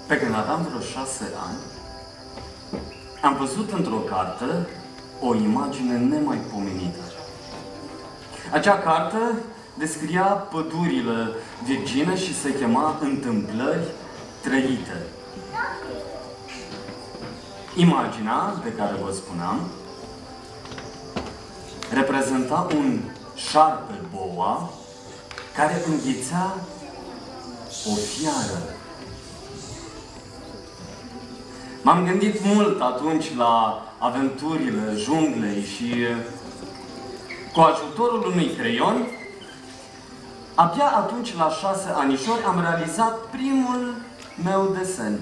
Pe când aveam vreo 6 ani, am văzut într-o carte o imagine nemaipomenită. Acea carte descria pădurile virgine și se chema Întâmplări trăite. Imaginea de care vă spuneam reprezenta un șarpe boa care înghițea o fiară. M-am gândit mult atunci la aventurile junglei și cu ajutorul unui creion, abia atunci, la 6 anișori, am realizat primul meu desen.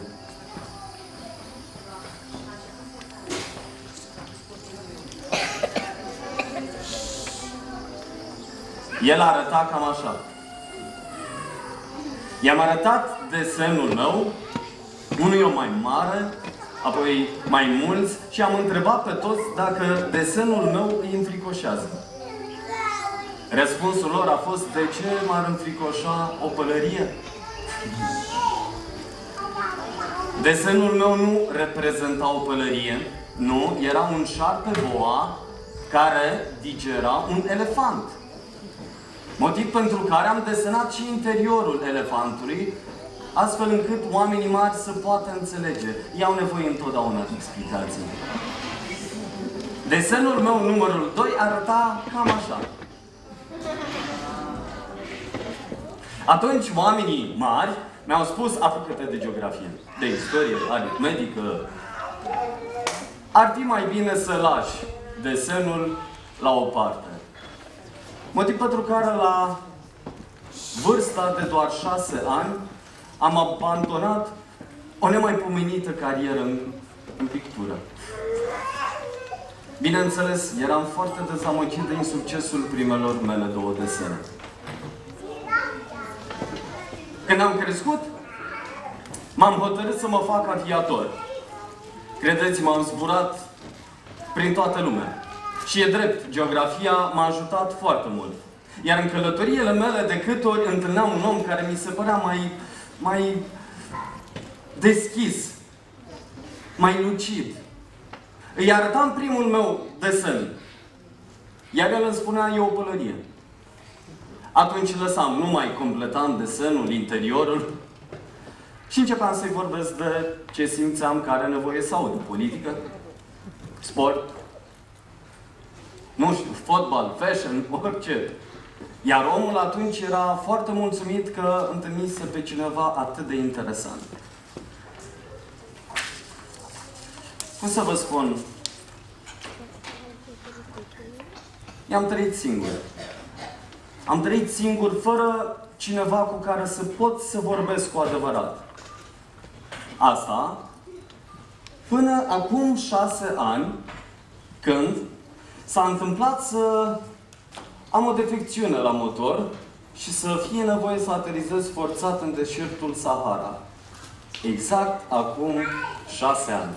El arăta cam așa. I-am arătat desenul meu, unul eu mai mare, apoi mai mulți, și am întrebat pe toți dacă desenul meu îi înfricoșează. Răspunsul lor a fost: de ce m-ar înfricoșa o pălărie? Desenul meu nu reprezenta o pălărie, nu, era un șarpe boa care digera un elefant. Motiv pentru care am desenat și interiorul elefantului, astfel încât oamenii mari să poată înțelege. Ei au nevoie întotdeauna de explicații. Desenul meu numărul 2 arăta cam așa. Atunci oamenii mari mi-au spus: apucă-te de geografie, de istorie, aritmetică. Ar fi mai bine să lași desenul la o parte. Motiv pentru care la vârsta de doar 6 ani am abandonat o nemaipomenită carieră în pictură. Bineînțeles, eram foarte dezamăgit de insuccesul primelor mele 2 desene. Când am crescut, m-am hotărât să mă fac aviator. Credeți-mă, am zburat prin toată lumea. Și e drept, geografia m-a ajutat foarte mult. Iar în călătoriile mele, de câte ori întâlneam un om care mi se părea mai deschis, mai lucid, îi arătam primul meu desen. Iar el îmi spunea: e o pălărie. Atunci lăsam, nu mai completam desenul, interiorul, și începeam să-i vorbesc de ce simțeam că are nevoie să audă: politică, sport, nu știu, fotbal, fashion, orice. Iar omul atunci era foarte mulțumit că întâlnise pe cineva atât de interesant. Cum să vă spun? I-am trăit singur. Am trăit singur, fără cineva cu care să pot să vorbesc cu adevărat. Asta până acum 6 ani, când s-a întâmplat să am o defecțiune la motor și să fie nevoie să aterizez forțat în deșertul Sahara. Exact acum 6 ani.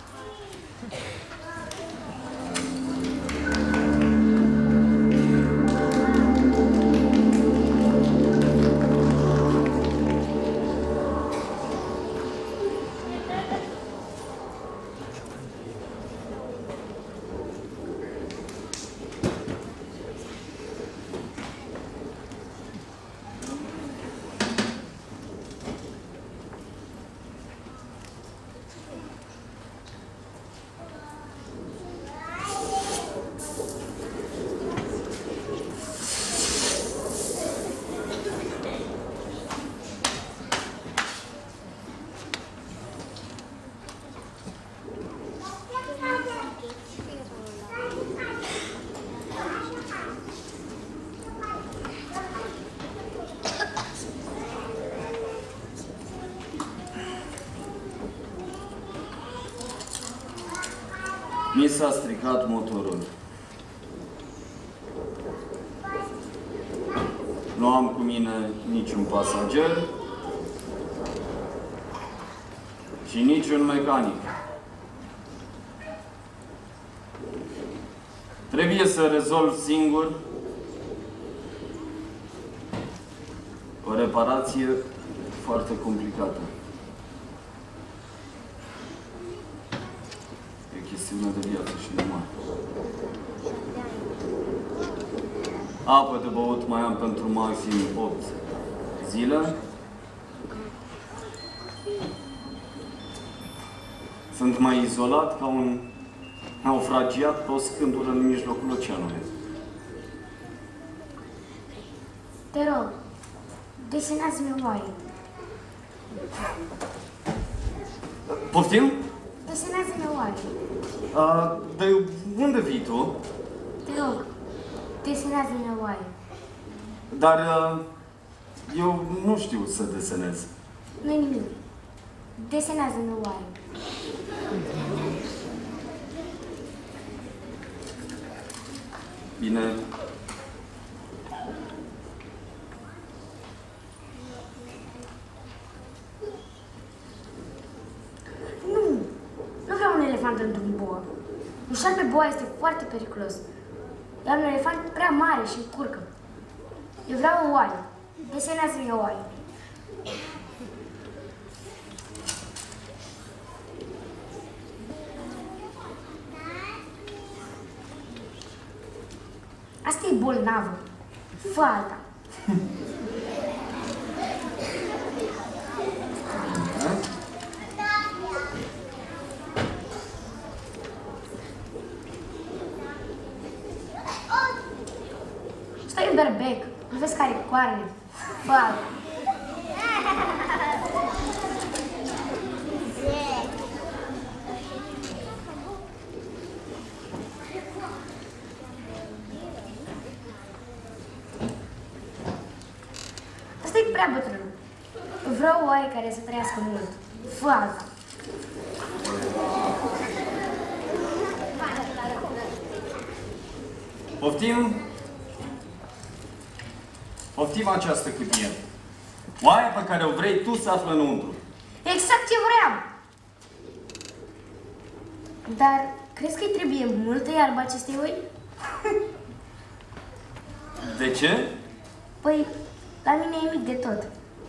Mi s-a stricat motorul. Nu am cu mine niciun pasager și niciun mecanic. Trebuie să rezolv singur o reparație foarte complicată. chestiune de viață și de moarte. Apă de băut mai am pentru maxim 8 zile. Sunt mai izolat ca un naufragiat pe o scândură în mijlocul oceanului. Te rog, desenează-mi o oaie. Poftim? Desenează-mi o oaie. De unde vii tu? Te rog, desenează-mi o oaie. Dar eu nu știu să desenez. Nu-i nimic. Desenează-mi o oaie. Bine. Nu vreau un elefant într-un boa. Un șarpe boa este foarte periculos. Iar un elefant prea mare și încurcă. Eu vreau o oaie. Desenează-mi o oaie. Asta e bolnavă. Fă alta. Stai în berbec. Nu vezi că are coarne. Fă alta. Asta e prea bătrân. Vreau o oaie care să trăiască mult. Fă alta. Poftim? Poftim această cutie. Oaia pe care o vrei tu se află înăuntru. Exact ce vreau! Dar crezi că îi trebuie multă iarbă acestei oi? De ce? Păi, la mine e mic de tot.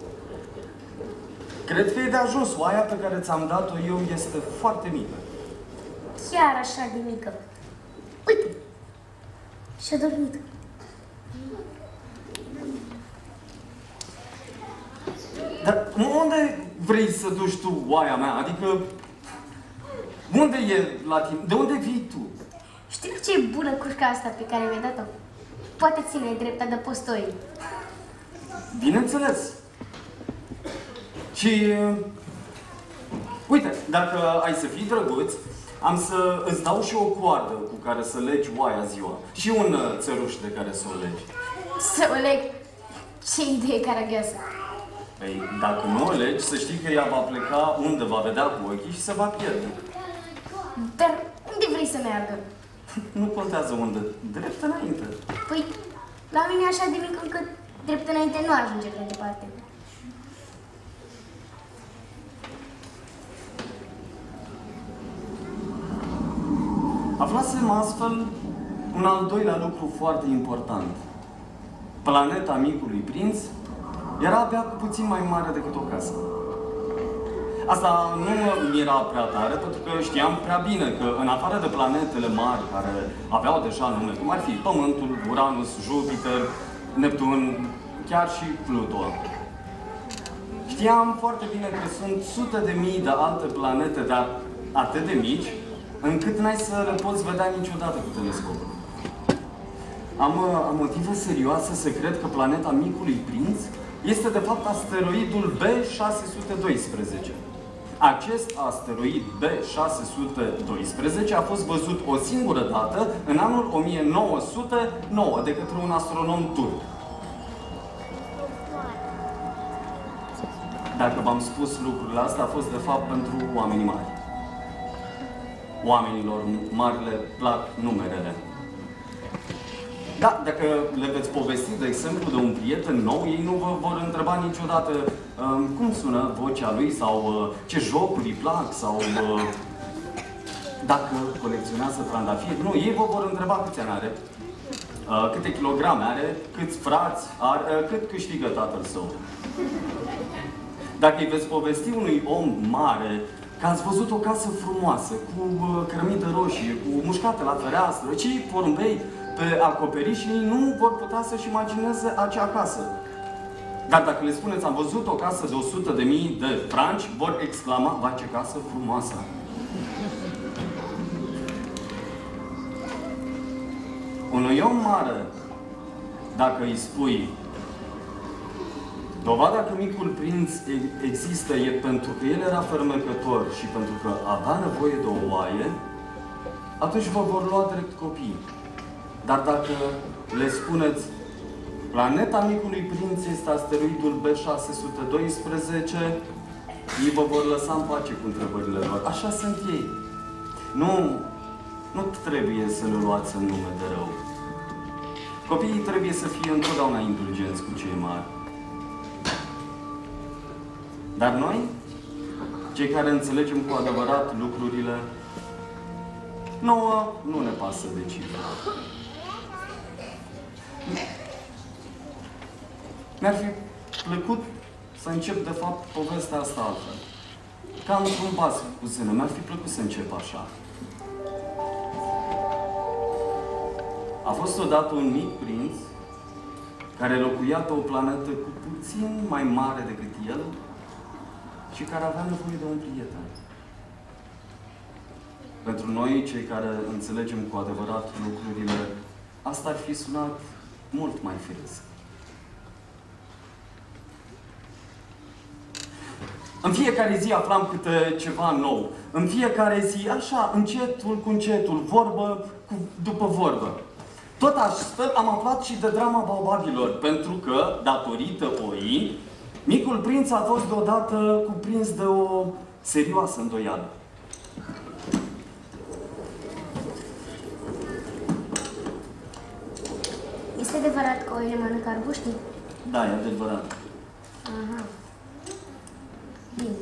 Cred că e de ajuns. Oaia pe care ți-am dat-o eu este foarte mică. Chiar așa de mică. Uite! Și-a dormit. Dar unde vrei să duci tu oaia mea? Adică, unde e la tine? De unde vii tu? Știi ce e bună crușca asta pe care mi-ai dat-o? Poate ține drept adăpostoi. Bineînțeles. Și, uite, dacă ai să fii drăguț, am să îți dau și o coardă cu care să legi oaia ziua. Și un țăruș de care să o legi. Să o leg? Ce idee caragioasă! Păi, dacă nu o legi, să știi că ea va pleca unde va vedea cu ochii și se va pierde. Dar unde vrei să meargă? Nu contează unde, drept înainte. Păi, la mine e așa de mic încât drept înainte nu ajunge prea departe. Aflasem astfel un al doilea lucru foarte important. Planeta micului prinț era abia cu puțin mai mare decât o casă. Asta nu mă mira prea tare, pentru că știam prea bine că, în afară de planetele mari care aveau deja nume, cum ar fi Pământul, Uranus, Jupiter, Neptun, chiar și Pluton, știam foarte bine că sunt sute de mii de alte planete, dar atât de mici, încât n-ai să le poți vedea niciodată cu telescopul. Am motive serioase să cred că planeta micului prinț este de fapt asteroidul B612. Acest asteroid B612 a fost văzut o singură dată în anul 1909 de către un astronom turc. Dacă v-am spus lucrurile astea, a fost de fapt pentru oamenii mari. Oamenilor mari le plac numerele. Da, dacă le veți povesti, de exemplu, de un prieten nou, ei nu vă vor întreba niciodată cum sună vocea lui sau ce jocuri îi plac sau dacă colecționează trandafiri. Nu, ei vă vor întreba câți ani are, câte kilograme are, câți frați are, cât câștigă tatăl său. Dacă îi veți povesti unui om mare că ați văzut o casă frumoasă, cu cărămidă roșie, cu mușcată la fereastră. Cei porumbei pe acoperiș și ei nu vor putea să-și imagineze acea casă. Dar dacă le spuneți, am văzut o casă de 100.000 de franci, vor exclama, va, ce casă frumoasă! Unui om mare, dacă îi spui, dovada că Micul Prinț există e pentru că el era fermecător și pentru că avea nevoie de o oaie, atunci vă vor lua drept copii. Dar dacă le spuneți, planeta Micului Prinț este asteroidul B612, ei vă vor lăsa în pace cu întrebările lor. Așa sunt ei. Nu trebuie să le luați în nume de rău. Copiii trebuie să fie întotdeauna indulgenți cu cei mari. Dar noi, cei care înțelegem cu adevărat lucrurile, nouă nu ne pasă de cifre. Mi-ar fi plăcut să încep, de fapt, povestea asta altfel. Cam într-un vas cu zână. Mi-ar fi plăcut să încep așa. A fost odată un mic prinț care locuia pe o planetă cu puțin mai mare decât el și care avea nevoie de un prieten. Pentru noi, cei care înțelegem cu adevărat lucrurile, asta ar fi sunat mult mai firesc. În fiecare zi aflam câte ceva nou. În fiecare zi, așa, încetul cu încetul, vorbă după vorbă. Tot astfel am aflat și de drama baobabilor, pentru că, datorită oii, Micul Prinț a fost deodată cuprins de o serioasă îndoială. Este adevărat că oile mănâncă arbuștii? Da, e adevărat. Aha. Bine.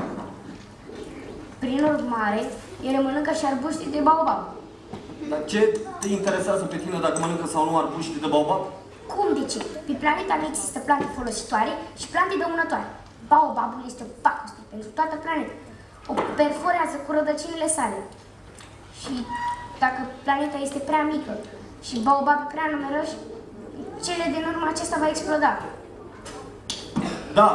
Prin urmare, ele mănâncă și arbuștii de baobab. Dar ce te interesează pe tine dacă mănâncă sau nu arbuștii de baobab? Cum de ce? Pe planeta nu există plante folositoare și plante dăunătoare. Baobabul este o pacoste pentru toată planeta. O perforează cu rădăcinile sale. Și dacă planeta este prea mică și baobabii prea numeroși, cele din urmă acesta va exploda. Da.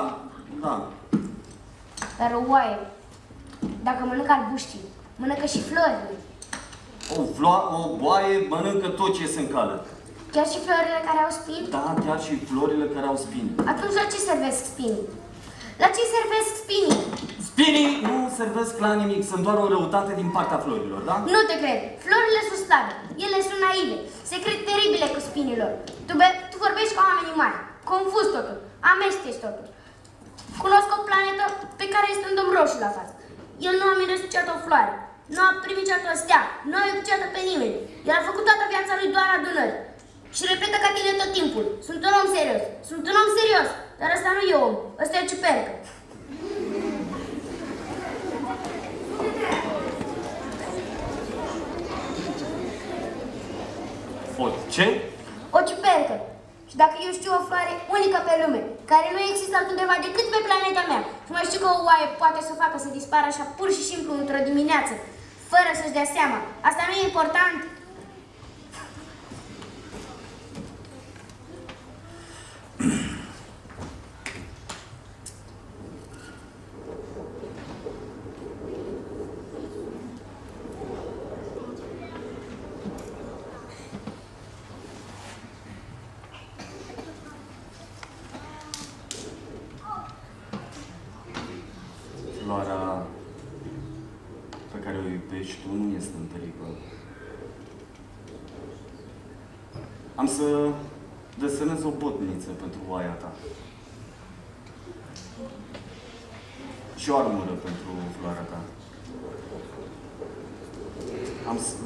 Dar o oaie, dacă mănâncă arbuștii, mănâncă și florile. O boaie mănâncă tot ce iese în cale. Chiar și florile care au spini? Da, chiar și florile care au spini. Atunci la ce servesc spinii? La ce servesc spinii? Spinii nu servesc la nimic, sunt doar o răutate din partea florilor, da? Nu te cred. Florile sunt slabe. Ele sunt naive. Se cred teribile cu spinilor. Tu vorbești ca oamenii mari. Confuz totul. Amesteci totul. Cunosc o planetă pe care este un domn roșu la față. El nu a miros niciodată o floare. Nu a primit niciodată o stea. Nu a iubit niciodată pe nimeni. El a făcut toată viața lui doar adunări. Și repetă ca tine tot timpul. Sunt un om serios. Sunt un om serios. Dar ăsta nu e om. Ăsta e o ciupercă. O ce? O ciupercă. Și dacă eu știu o floare unică pe lume, care nu există altundeva decât pe planeta mea, și mai știu că o oaie poate să o facă să dispară așa pur și simplu într-o dimineață, fără să-și dea seama, asta nu e important? Floarea pe care o iubești tu nu este în pericol. Am să desenez o botniță pentru oaia ta. Și o armură pentru floarea ta. Am să...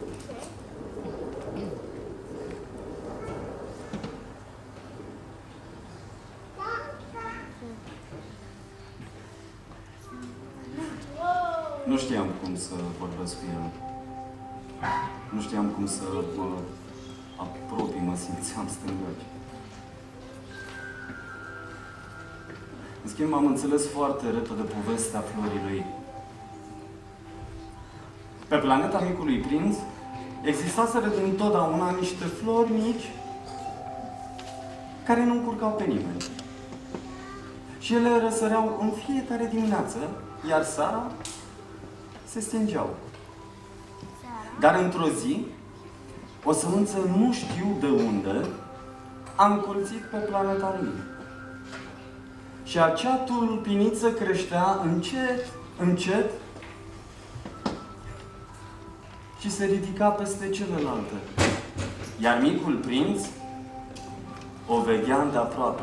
Nu știam cum să vorbesc cu el. Nu știam cum să mă apropii, mă simțeam stângaci. În schimb, am înțeles foarte repede povestea florii lui. Pe planeta micului prinț existaseră dintotdeauna niște flori mici care nu încurcau pe nimeni. Și ele răsăreau în fiecare dimineață, iar seara se stingeau. Dar într-o zi, o sămânță nu știu de unde a încolțit pe planeta lui. Și acea tulpiniță creștea încet, încet și se ridica peste celelalte. Iar micul prinț o vedea îndeaproape.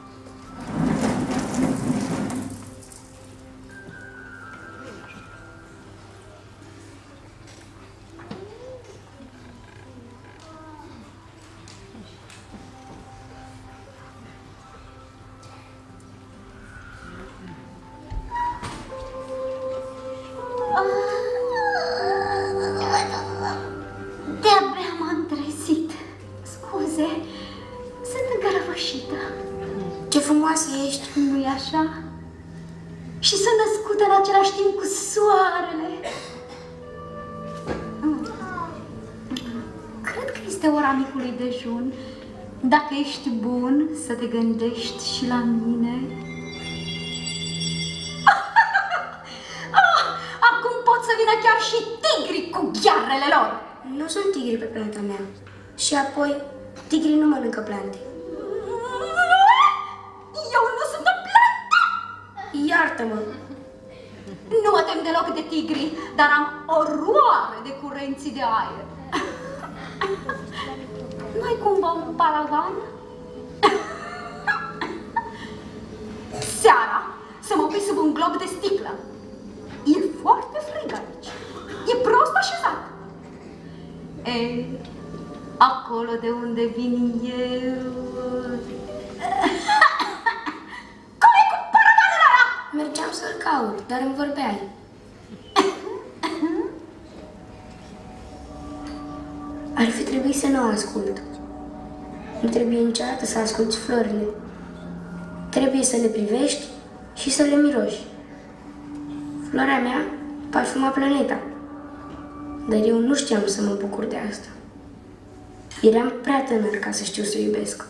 De-abia m-am trezit. Scuze, sunt îngărăvășită. Ce frumoasă ești! Nu-i așa? Și sunt născută în același timp cu soarele. Cred că este ora micului dejun. Dacă ești bun să te gândești și la mine. Acum pot să vină chiar și tigrii cu ghearele lor. Nu sunt tigri pe planeta mea. Și apoi, tigrii nu mănâncă plante. Eu nu sunt o plantă! Iartă-mă! Nu mă tem deloc de tigri, dar am oroare de curenții de aer. Nu-i cumva un paravan? Seara să mă pui sub un glob de sticlă. E foarte frig aici. E prost așezat. E, acolo de unde vin eu... Cum e cu paravanul ăla? Mergeam să-l caut, dar îmi vorbeai. Ar fi trebuit să nu o ascult. Nu trebuie niciodată să asculți florile. Trebuie să le privești și să le miroși. Floarea mea parfuma planeta. Dar eu nu știam să mă bucur de asta. Eram prea tânăr ca să știu să o iubesc.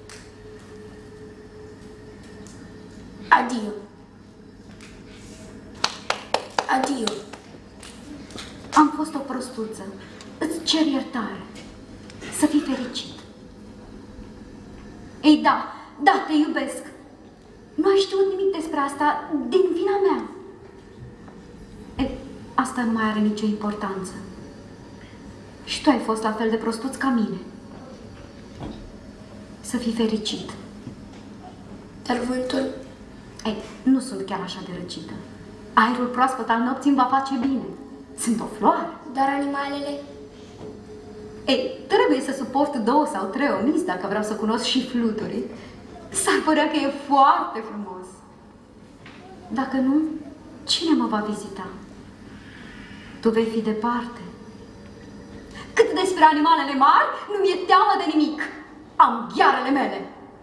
Adio. Adio. Am fost o prostuță. Îți cer iertare. Să fii fericit. Ei, da, te iubesc. Nu ai știut nimic despre asta din vina mea. Ei, asta nu mai are nicio importanță. Și tu ai fost la fel de prostuț ca mine. Să fii fericit. Dar vântul... Ei, nu sunt chiar așa de răcită. Aerul proaspăt al nopții îmi va face bine. Sunt o floare. Dar animalele... Ei, trebuie să suport 2 sau 3 omizi dacă vreau să cunosc și fluturii. S-ar părea că e foarte frumos. Dacă nu, cine mă va vizita? Tu vei fi departe. Cât despre animalele mari, nu mi-e teamă de nimic. Am ghearele mele.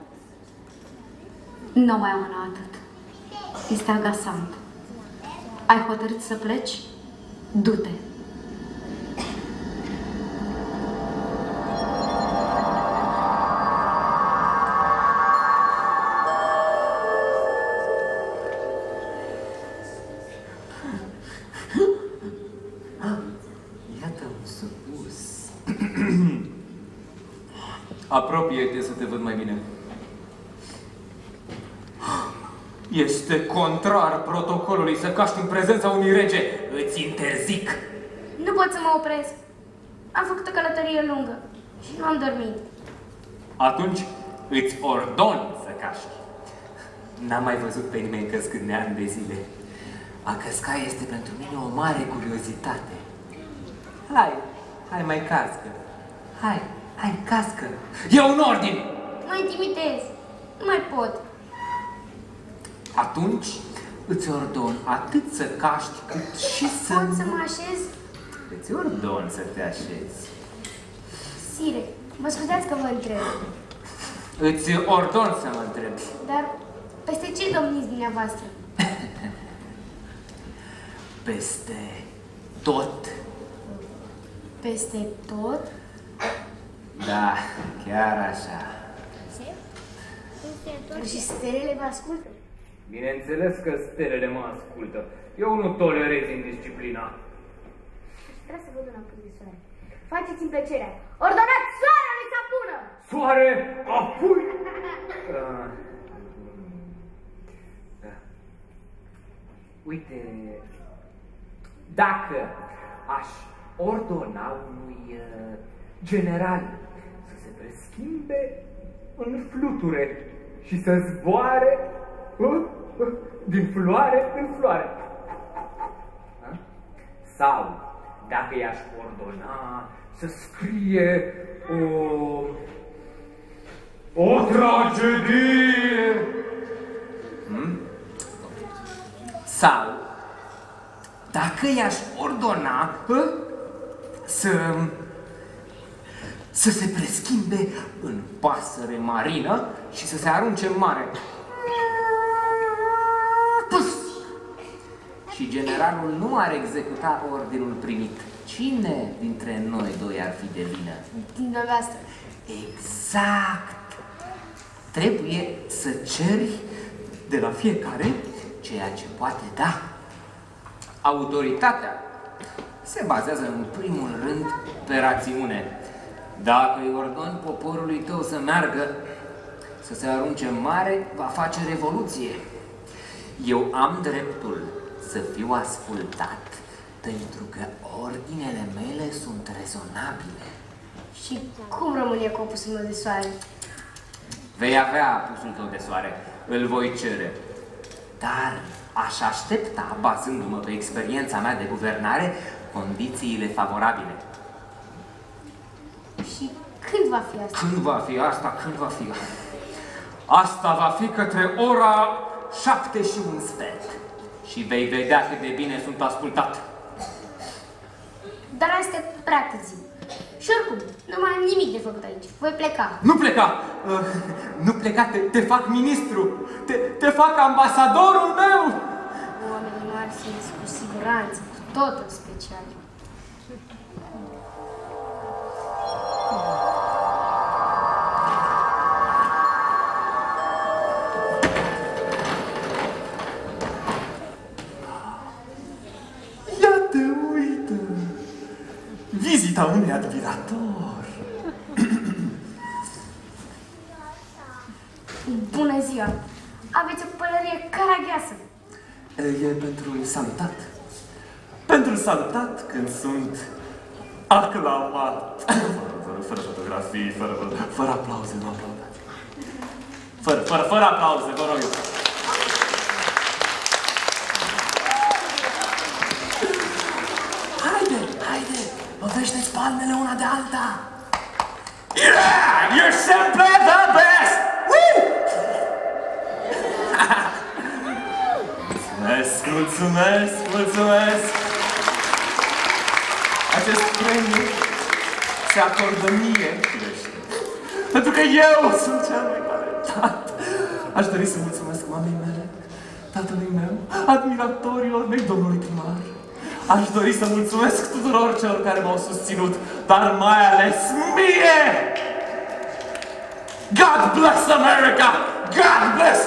Nu mai amâna atât. Este agasant. Ai hotărât să pleci? Du-te. Apropie-te să te văd mai bine. Este contrar protocolului să caști în prezența unui rege. Îți interzic. Nu pot să mă opresc. Am făcut o călătorie lungă și nu am dormit. Atunci îți ordon să caști. N-am mai văzut pe nimeni căscând de ani de zile. A căsca este pentru mine o mare curiozitate. Hai mai cască. Hai, cască. E un ordin! Mă intimidez. Nu mai pot. Atunci îți ordon atât să caști cât și să... Pot să mă așez? Îți ordon să te așezi. Sire, mă scuzați că vă întreb. Îți ordon să mă întrebi. Dar peste ce domniți dumneavoastră? Peste tot Peste tot? Da, chiar așa. Și stelele vă ascultă? Bineînțeles că stelele mă ascultă. Eu nu tolerez indisciplina. Vreau să văd înapoi de soare. Faceți-mi plăcerea. Ordonați soarele să apună! Soare, apui! Da. Uite, dacă aș ordona unui general să se preschimbe în fluture și să zboare din floare în floare. Sau dacă i-aș ordona să scrie o tragedie. Sau dacă i-aș ordona să se preschimbe în pasăre marină și să se arunce în mare. Pus! Și generalul nu ar executa ordinul primit. Cine dintre noi doi ar fi de vină? Dumneavoastră. Exact! Trebuie să ceri de la fiecare ceea ce poate da. Autoritatea se bazează în primul rând pe rațiune. Dacă îi ordoni poporului tău să meargă, să se arunce în mare, va face revoluție. Eu am dreptul să fiu ascultat, pentru că ordinele mele sunt rezonabile. Și cum rămâne copusul meu de soare? Vei avea apusul tău de soare, îl voi cere. Dar aș aștepta, bazându-mă pe experiența mea de guvernare, condițiile favorabile. Și când va fi asta? Când va fi asta? Când va fi? Asta va fi către ora 7 și un sfert. Și vei vedea cât de bine sunt ascultat. Dar asta e prea târziu. Și oricum, nu mai am nimic de făcut aici. Voi pleca. Nu pleca! Nu pleca, te fac ministru! Te fac ambasadorul meu! Oamenii mari sunt cu siguranță, cu totul special. Iată, uită! Vizita unui admirator! Bună ziua! Aveți o pălărie caragheasă. E pentru salutat. Pentru salutat când sunt aclamat. Fără fotografii, fără aplauze, nu aplaudați. Fără aplauze, vă rog eu. Haide, lovește-ți palmele una de alta. Yeah! You're simply the best! Woo! Mulțumesc! Acest premiu se acordă mie, pentru că eu sunt cel mai talentat. Aș dori să mulțumesc mamei mele, tatălui meu, admiratorilor mei, domnului primar. Aș dori să mulțumesc tuturor celor care m-au susținut, dar mai ales mie! God bless America! God bless